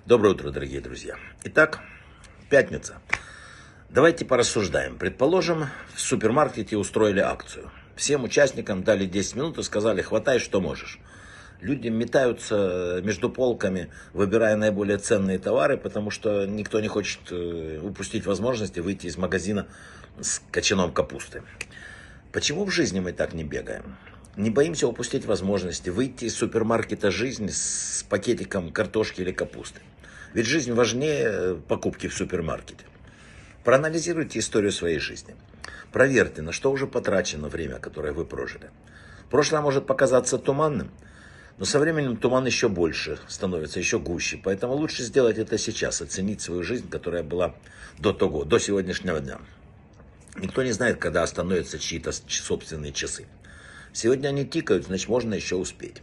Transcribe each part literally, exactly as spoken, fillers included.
Доброе утро, дорогие друзья. Итак, пятница. Давайте порассуждаем. Предположим, в супермаркете устроили акцию. Всем участникам дали десять минут и сказали: хватай, что можешь. Люди метаются между полками, выбирая наиболее ценные товары, потому что никто не хочет упустить возможности выйти из магазина с кочаном капусты. Почему в жизни мы так не бегаем? Не боимся упустить возможности выйти из супермаркета жизни с пакетиком картошки или капусты. Ведь жизнь важнее покупки в супермаркете. Проанализируйте историю своей жизни. Проверьте, на что уже потрачено время, которое вы прожили. Прошлое может показаться туманным, но со временем туман еще больше становится, еще гуще. Поэтому лучше сделать это сейчас, оценить свою жизнь, которая была до того, до сегодняшнего дня. Никто не знает, когда остановятся чьи-то собственные часы. Сегодня они тикают, значит, можно еще успеть.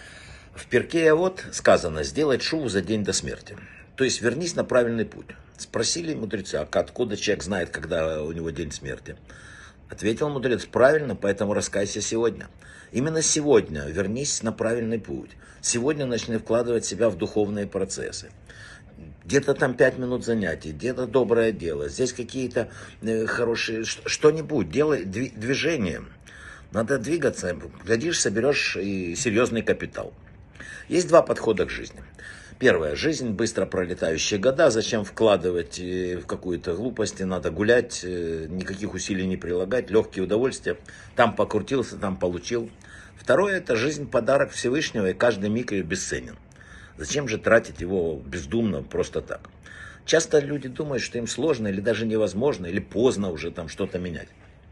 В Перкей Авот сказано: сделать шуву за день до смерти. То есть вернись на правильный путь. Спросили мудрецы: а откуда человек знает, когда у него день смерти? Ответил мудрец: правильно, поэтому раскайся сегодня. Именно сегодня вернись на правильный путь. Сегодня начни вкладывать себя в духовные процессы. Где-то там пять минут занятий, где-то доброе дело, здесь какие-то э, хорошие, что-нибудь, делай движение. Надо двигаться, глядишь, соберешь и серьезный капитал. Есть два подхода к жизни. Первое. Жизнь быстро пролетающие года. Зачем вкладывать в какую-то глупость? Надо гулять, никаких усилий не прилагать, легкие удовольствия. Там покрутился, там получил. Второе. Это жизнь подарок Всевышнего, и каждый миг ее бесценен. Зачем же тратить его бездумно, просто так? Часто люди думают, что им сложно или даже невозможно, или поздно уже там что-то менять.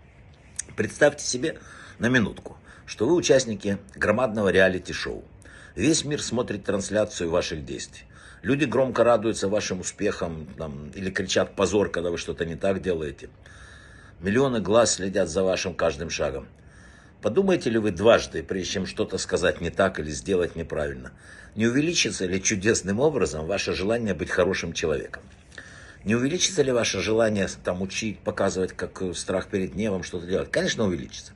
Представьте себе на минутку, что вы участники громадного реалити-шоу. Весь мир смотрит трансляцию ваших действий. Люди громко радуются вашим успехам там, или кричат «позор», когда вы что-то не так делаете. Миллионы глаз следят за вашим каждым шагом. Подумаете ли вы дважды, прежде чем что-то сказать не так или сделать неправильно? Не увеличится ли чудесным образом ваше желание быть хорошим человеком? Не увеличится ли ваше желание там учить, показывать, как страх перед гневом, что-то делать? Конечно, увеличится.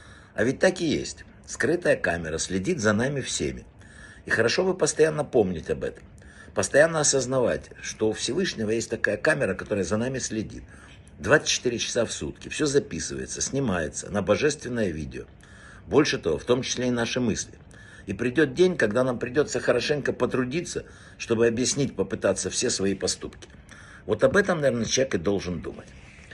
А ведь так и есть. Скрытая камера следит за нами всеми. И хорошо бы постоянно помнить об этом. Постоянно осознавать, что у Всевышнего есть такая камера, которая за нами следит. двадцать четыре часа в сутки. Все записывается, снимается на божественное видео. Больше того, в том числе и наши мысли. И придет день, когда нам придется хорошенько потрудиться, чтобы объяснить, попытаться все свои поступки. Вот об этом, наверное, человек и должен думать.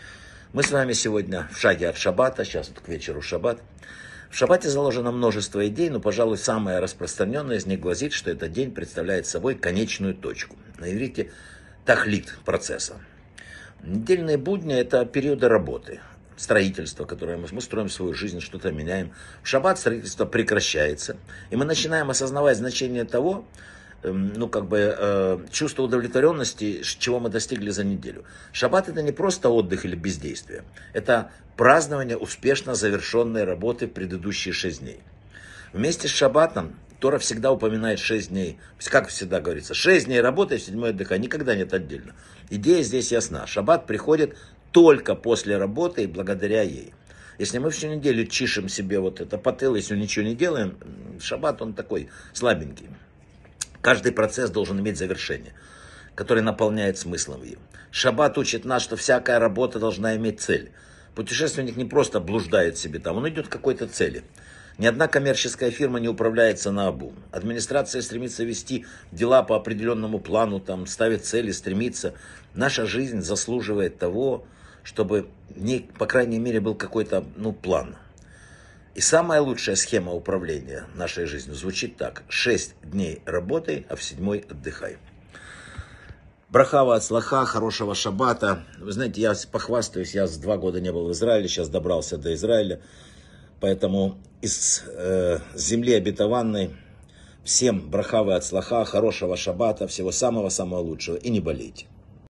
Мы с вами сегодня в шаге от шаббата, сейчас вот к вечеру шаббат. В шаббате заложено множество идей, но, пожалуй, самая распространенная из них гласит, что этот день представляет собой конечную точку. На иврите тахлит процесса. Недельные будни – это периоды работы, строительство, которое мы, мы строим свою жизнь, что-то меняем. В шаббат строительство прекращается, и мы начинаем осознавать значение того, ну, как бы, э, чувство удовлетворенности, чего мы достигли за неделю. Шаббат — это не просто отдых или бездействие. Это празднование успешно завершенной работы в предыдущие шесть дней. Вместе с шаббатом Тора всегда упоминает шесть дней. Как всегда говорится, шесть дней работы, седьмой отдыхай. Никогда нет отдельно. Идея здесь ясна. Шаббат приходит только после работы и благодаря ей. Если мы всю неделю чишем себе вот это потыло, если ничего не делаем, шаббат он такой слабенький. Каждый процесс должен иметь завершение, которое наполняет смыслом ее. Шаббат учит нас, что всякая работа должна иметь цель. Путешественник не просто блуждает себе там, он идет к какой-то цели. Ни одна коммерческая фирма не управляется наобум. Администрация стремится вести дела по определенному плану, там, ставит цели, стремится. Наша жизнь заслуживает того, чтобы в ней, по крайней мере, был какой-то ну, план. И самая лучшая схема управления нашей жизнью звучит так. Шесть дней работай, а в седьмой отдыхай. Брахава от слаха, хорошего шаббата. Вы знаете, я похвастаюсь, я с два года не был в Израиле, сейчас добрался до Израиля. Поэтому из э, земли обетованной всем брахава от слаха, хорошего шаббата, всего самого-самого лучшего. И не болейте.